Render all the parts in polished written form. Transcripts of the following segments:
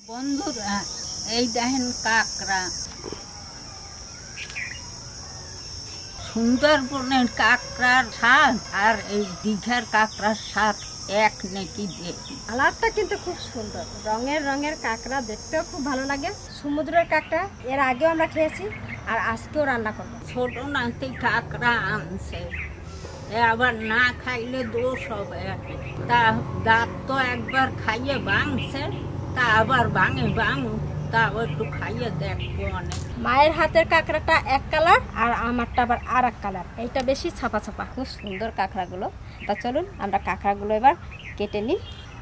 বন্ধুরা এই দেখেন কাঁকড়া, সুন্দরবনের কাঁকড়ার স্বাদ আর এই দীঘার কাঁকড়ার স্বাদ এক নাকি দেখি। কালারটা কিন্তু খুব সুন্দর, রঙের রঙের কাঁকড়া, দেখতেও খুব ভালো লাগে। সমুদ্রের কাঁকড়া এর আগেও আমরা খেয়েছি আর আজকেও রান্না করবো। ছোট নাতি কাঁকড়া আনছে, আবার না খাইলে দোষ হবে। তা দাঁত তো একবার খাইয়ে ভাঙছে, তা আবার ভাঙে তা একটু খাইয়ে দেখবো। অনেক মায়ের হাতের কাঁকড়াটা এক কালার আর আমারটা আবার আর এক কালার, এইটা বেশি ছাপা ছাপা। খুব সুন্দর কাঁকড়াগুলো। তা চলুন আমরা কাঁকড়াগুলো এবার কেটে নিই।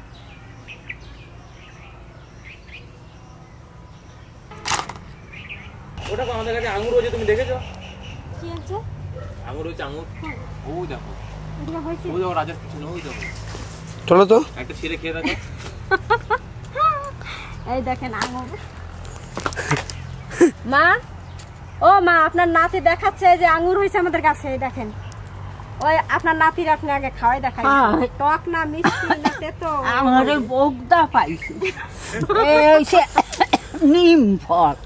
ওটা আমাদের কাছে আঙুর হয়েছে, তুমি দেখেছো? কি আছে? আঙুর হয়েছে, আঙুর। ওই দেখো, ওই দেখো রাজার পিছনে, ওই দেখো। চলো তো একটা ছিঁড়ে খেয়ে দেখো। এই দেখেন আঙুর। মা, ও মা, আপনার নাতি দেখাচ্ছে যে আঙুর হয়েছে আমাদের কাছে। এই দেখেন, ওই আপনার নাতির আপনি আগে খাওয়াই দেখাই। টক না মিষ্টি না তেতো? আমার বগদা পাইছি, এই সে নিম ফল।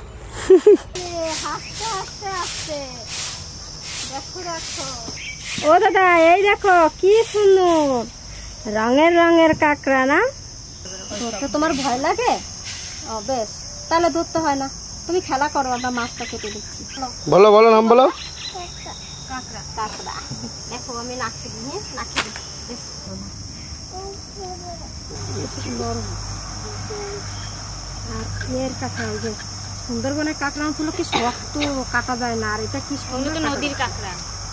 হাসতে হাসতে আসছে, দেখো দেখো। ও দাদা, এই দেখো কি সুন্দর রঙের রঙের কাঁকড়া না? ধরতে তোমার ভয় লাগে? ও বেশ, তাহলে ধরতে হয় না, তুমি খেলা করো, আমরা মাছটা কেটে দিচ্ছি। বলো বলো নাম বলো। কাঁকড়া, কাঁকড়া দেখো আমি নাকি দিই, নাকি দিই। আর এর কাঁকড়া, ওই যে সুন্দরবনের কাঁকড়া হলো কি শক্ত, কাটা যায় না। আর এটা কি সুন্দর নদীর কাঁকড়া।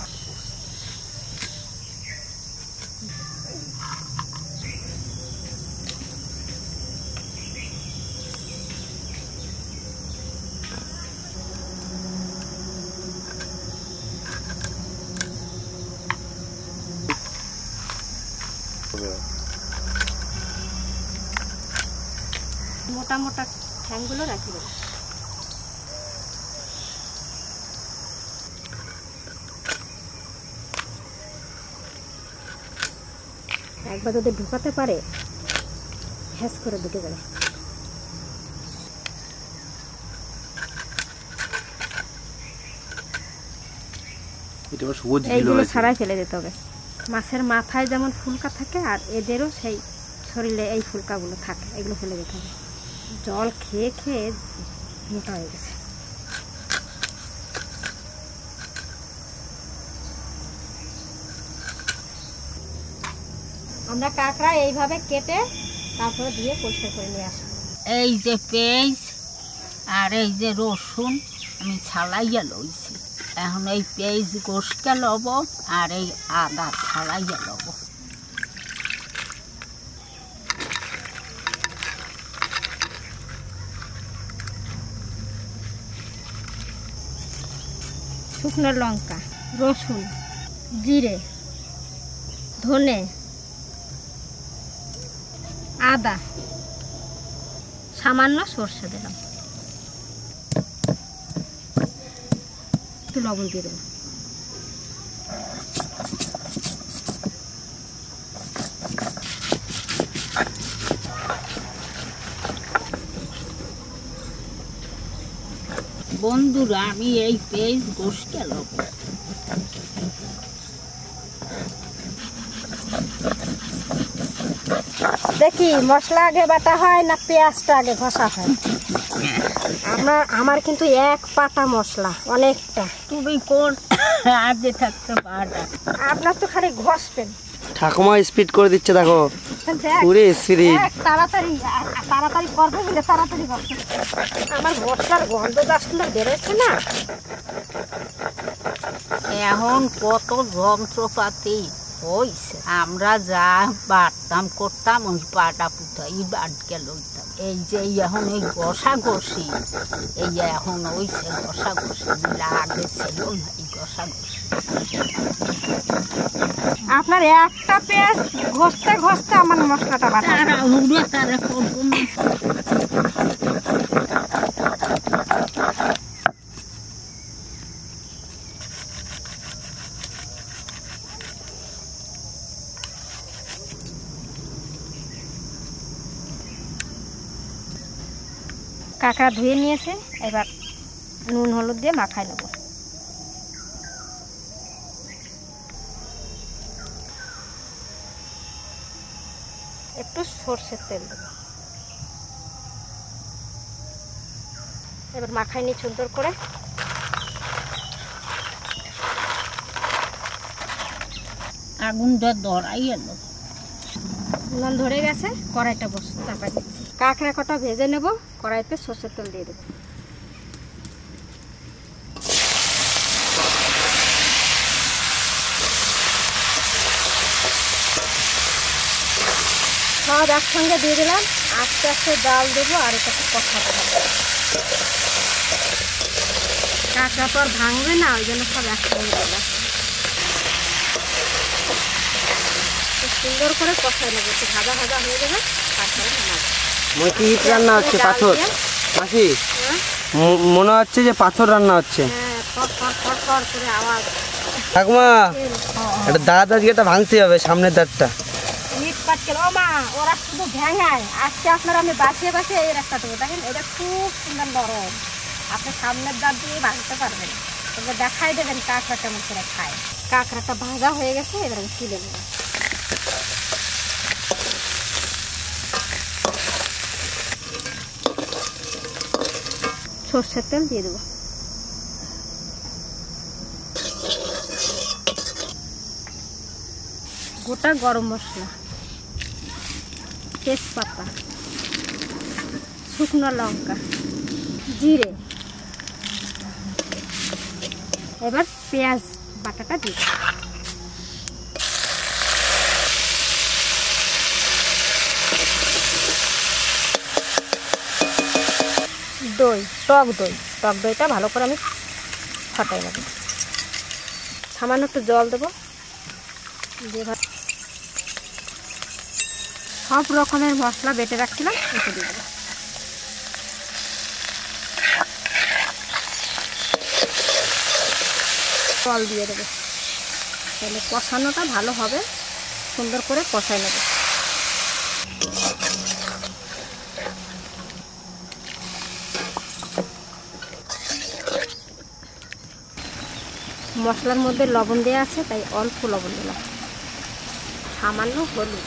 মোটা মোটা ঠ্যাংগুলো রাখি দেবো। একবার যদি ঢুকাতে পারে হ্যাস করে ঢুকে যাবে। এইগুলো ছাড়াই ফেলে দিতে হবে। মাছের মাথায় যেমন ফুলকা থাকে আর এদেরও সেই শরীরে এই ফুলকাগুলো থাকে, এগুলো ফেলে দিতে হবে। জল খেয়ে খেয়ে মোটা হয়ে গেছে। আমরা কাঁকড়া এইভাবে কেটে তারপরে দিয়ে পরিষ্কার করে নিয়ে আসি। এই যে পেঁয়াজ আর এই যে রসুন আমি ছাড়াইয়া লইছি, এখন এই পেঁয়াজ গোসকে লব আর এই আদা ছাড়াইয়া লব। শুকনো লঙ্কা, রসুন, জিরে, ধনে, আদা, সামান্য সর্ষে দিলাম, একটু লবণ দিয়ে দেবো। বন্ধুরা আমি এই পেঁয়াজ গোসকে লব। দেখি মশলা আগে বাটা হয় না পেঁয়াজটা আগে ঘষা হয়? আমার কিন্তু এক পাতা মশলা অনেকটা। তুমি কোন আগে থাকতে পারো? আপনার তো খালি ঘষবেন। ঠাকুমা স্পিড করে দিচ্ছে দেখো, পুরো স্পিড। তাড়াতাড়ি তাড়াতাড়ি করবো বলে তাড়াতাড়ি ঘষে। আমার মশলার গন্ধ দাসগুলো বেরোচ্ছে না। এখন কত যন্ত্রপাতি হইছে, আমরা যা বাটতাম করতাম ওই বাটা পুতাই বাটকে লইতাম। এই যে এখন ওই ঘষাঘষি, এই এখন ওইছে ঘষাঘষি, আগে ছিল না এই ঘষাঘষি। আপনার একটা পেঁয়াজ ঘষতে ঘষতে আমার মশলাটা বাটা। তারা করবো না। কাঁকড়া ধুয়ে নিয়েছে, এবার নুন হলুদ দিয়ে মাখাই নেব। একটু সর্ষের তেল দেব, এবার মাখাই নিই সুন্দর করে। আগুনটা ধরাই এলো, নুন ধরে গেছে, কড়াইটা বসে চাপা দিচ্ছি। কাঁকড়া কটা ভেজে নেব, কড়াইতে সর্ষের তেল দিয়ে দেবো। সব একসঙ্গে দিয়ে দিলাম, আস্তে আস্তে জাল দেবো আর এটাকে কষাতে হবে। কাঁকড়া তো আর ভাঙবে না, ওই জন্য সব একসঙ্গে দিলাম। সুন্দর করে কষাই নেবো, একটু ভাজা ভাজা হয়ে যাবে, তারপরে নামাবো। কি রান্না হচ্ছে? পাথর মাসি, মনে হচ্ছে যে পাথর রান্না হচ্ছে। হ্যাঁ, ফট ফট ফট ফট করে আওয়াজ। ঠাকুমা, একটা দাঁত আজকে এটা ভাঙতে হবে, সামনের দাঁতটা। ইট পাটকেল, ও মা, ওরা শুধু ভেঙায়। আজকে আপনারা আমি বাছিয়ে বাছিয়ে এই রাস্তা দেবো। দেখেন এটা খুব সুন্দর নরম, আপনি সামনের দাঁত দিয়ে ভাঙতে পারবেন। তবে দেখাই দেবেন কাঁকড়া কেমন করে খায়। কাঁকড়াটা ভাজা হয়ে গেছে, এবার আমি তুলে নেব। সর্ষের তেল দিয়ে দেবো, গোটা গরম মশলা, তেজপাতা, শুকনো লঙ্কা, জিরে, এবার পেঁয়াজ বাটাটা দিই। দই, টক দইটা ভালো করে আমি ফাটাই নেব। সামান্য একটু জল দেবো, দিয়ে সব রকমের মশলা বেটে রাখছিলাম এটা দিয়ে দেবো। জল দিয়ে দেবো, তাহলে কষানোটা ভালো হবে। সুন্দর করে কষাই নেব। মশলার মধ্যে লবণ দেওয়া আছে, তাই অল্প লবণ দিলাম, সামান্য হলুদ,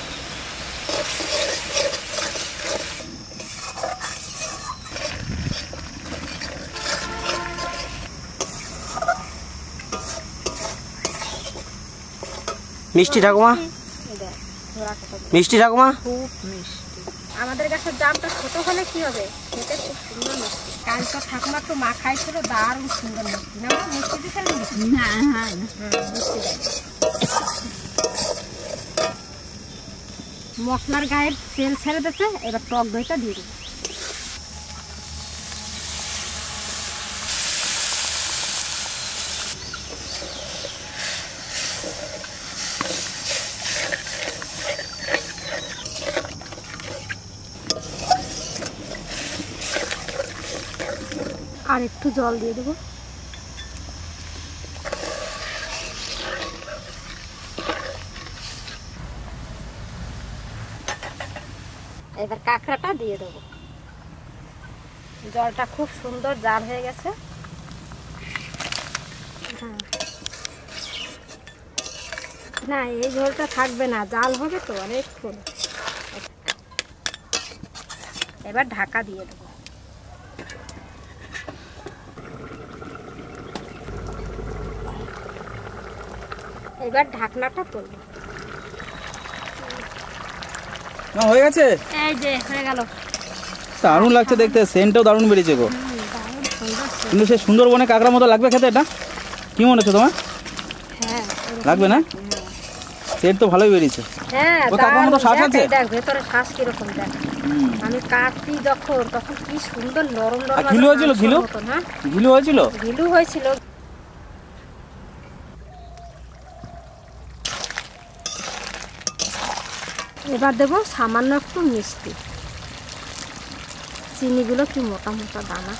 মিষ্টি ঠাকুমা, মিষ্টি ঠাকুমা, খুব মিষ্টি। আমাদের গাছের জামটা ছোট হলে কি হবে, খেতে খুব সুন্দর মিষ্টি। কাল তো ঠাকুমা তো মা খাইছিল, দারুণ সুন্দর মিষ্টি। না মিষ্টি দিচ্ছিলেন? না, হ্যাঁ, মিষ্টি দেয়। মশলার গায়ে তেল ছেড়ে দিচ্ছে, এবার টক দইটা দিয়ে দেবো। আর একটু জল দিয়ে দেবো। এবার কাঁকড়াটা দিয়ে দেবো। জলটা খুব সুন্দর জাল হয়ে গেছে। না, এই ঝোলটা থাকবে না, জাল হবে তো অনেকক্ষণ। এবার ঢাকা দিয়ে দেবো। এবার ঢাকনাটা তুলবো। হয়ে গেছে, এই যে হয়ে গেল। দারুণ লাগছে দেখতে, সেন্টটাও দারুণ বেরিয়েছে গো। কিন্তু সেই সুন্দরবনে কাঁকড়া মতো লাগবে খেতে, এটা কি মনে হচ্ছে তোমার? হ্যাঁ, লাগবে না? সেন্ট তো ভালোই বেরিয়েছে। হ্যাঁ, ও কাঁকড়ার মতো শ্বাস আছে? দেখ ভেতরে শ্বাস কিরকম দেখ। আমি কাটছি তখন কি সুন্দর নরম আর নরম। ঘিলু হয়েছিল? ঘিলু হ্যাঁ, ঘিলু হয়েছিল? ঘিলু হয়েছিল। এবার দেবো সামান্য একটু মিষ্টি। চিনিগুলো কি মোটা মোটা দানা।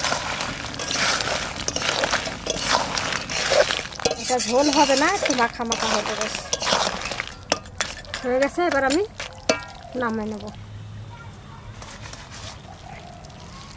এটা ঝোল হবে না, একটু মাখা মাখা হবে। বেশ হয়ে গেছে, এবার আমি নামাই নেব।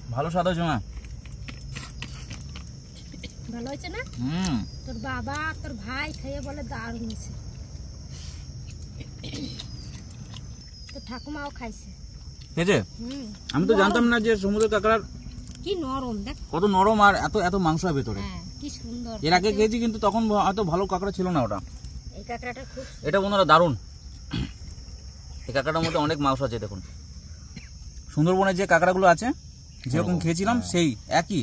ভালো স্বাদ হয়েছে মা। ভালো হয়েছে না? হুম। তোর বাবা তোর ভাই খেয়ে বলে দারুণ হয়েছে। তোর ঠাকুমাও খাইছে। খেয়েছে? আমি তো জানতাম না যে সমুদ্রের কাঁকড়ার কি নরম, দেখ কত নরম আর এত এত মাংস হয় ভেতরে। হ্যাঁ কি সুন্দর। এর আগে খেয়েছি কিন্তু তখন হয়তো ভালো কাঁকড়া ছিল না ওটা। এই কাঁকড়াটা খুব, এটা বন্ধুরা দারুণ। এই কাঁকড়াটার মধ্যে অনেক মাংস আছে দেখুন। সুন্দরবনের যে কাঁকড়াগুলো আছে যেরকম খেয়েছিলাম সেই একই।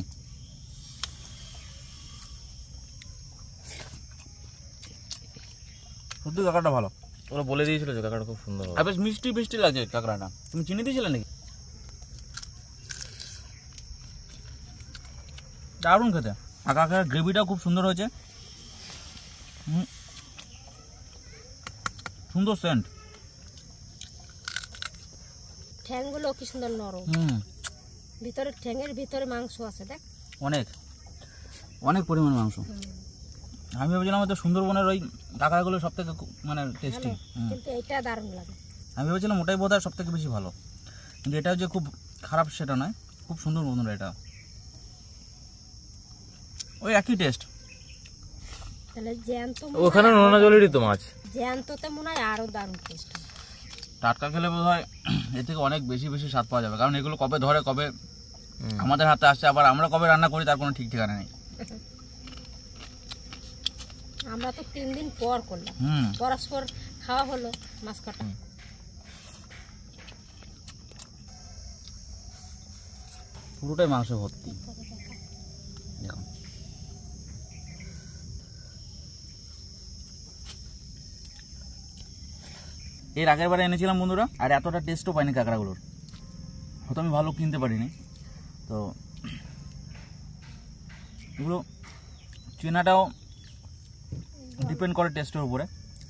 সত্যি কাঁকড়াটা ভালো। ওরা বলে দিয়েছিল যে কাঁকড়াটা খুব সুন্দর। আর বেশ মিষ্টি মিষ্টি লাগছে কাঁকড়াটা। তুমি চিনি দিয়েছিলে নাকি? দারুণ খেতে। আর কাঁকড়ার গ্রেভিটাও খুব সুন্দর হয়েছে। সুন্দর সেন্ট। ঠ্যাংগুলো কি সুন্দর নরম। ভিতরে ঠ্যাংয়ের ভিতরে মাংস আছে দেখ। অনেক অনেক পরিমাণ মাংস। আমি ভেবেছিলাম হয়তো সুন্দরবনের ওই কাঁকড়াগুলো সব থেকে মানে টেস্টি, কিন্তু এটা দারুণ লাগে। আমি ভেবেছিলাম ওটাই বোধহয় সব থেকে বেশি ভালো, কিন্তু এটাও যে খুব খারাপ সেটা নয়, খুব সুন্দর বন্ধুরা। এটা ওই একই টেস্ট। তাহলে জ্যান্ত ওখানে নোনা জলেরই তো মাছ। জ্যান্ততে মনে হয় আরো দারুণ টেস্ট। টাটকা খেলে বোধ হয় এর থেকে অনেক বেশি বেশি স্বাদ পাওয়া যাবে, কারণ এগুলো কবে ধরে কবে আমাদের হাতে আসছে, আবার আমরা কবে রান্না করি তার কোনো ঠিক ঠিকানা নেই। আমরা তো 3 দিন পর করলাম, পরস্পর খাওয়া হলো মাছ কাটা। পুরোটাই মাংস ভর্তি দেখুন। এর আগের বারে এনেছিলাম বন্ধুরা, আর এতটা টেস্টও পাইনি কাঁকড়াগুলোর, হয়তো আমি ভালো কিনতে পারিনি। তো এগুলো চেনাটাও ডিপেন্ড করে টেস্টের উপরে।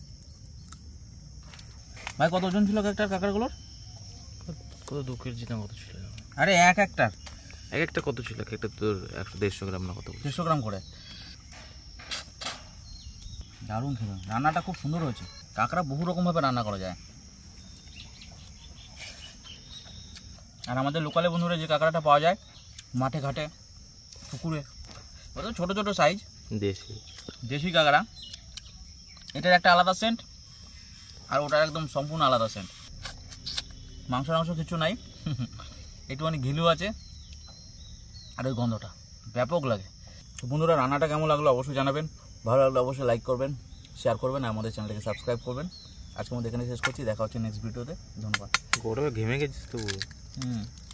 ভাই কত ওজন ছিল একটা কাঁকড়াগুলোর? কত 2 কেজি না কত ছিল? আরে একটার এক একটা কত ছিল? একটা তোর 100-150 গ্রাম না কত? 150 গ্রাম করে। দারুণ খেলো, রান্নাটা খুব সুন্দর হয়েছে। কাঁকড়া বহু রকমভাবে রান্না করা যায়। আর আমাদের লোকালে বন্ধুরা যে কাঁকড়াটা পাওয়া যায় মাঠে ঘাটে পুকুরে, ওটা ছোটো ছোটো সাইজ দেশি কাঁকড়া, এটার একটা আলাদা সেন্ট আর ওটার একদম সম্পূর্ণ আলাদা সেন্ট। মাংস কিছু নাই, একটুখানি ঘিলু আছে আর ওই গন্ধটা ব্যাপক লাগে। তো বন্ধুরা রান্নাটা কেমন লাগলো অবশ্যই জানাবেন, ভালো লাগলে অবশ্যই লাইক করবেন, শেয়ার করবেন, আর আমাদের চ্যানেলটাকে সাবস্ক্রাইব করবেন। আজকে মধ্যে এখানে শেষ করছি, দেখা হচ্ছে নেক্সট ভিডিওতে। ধন্যবাদ। গোটা ঘেমে গেছিস তো পুরো।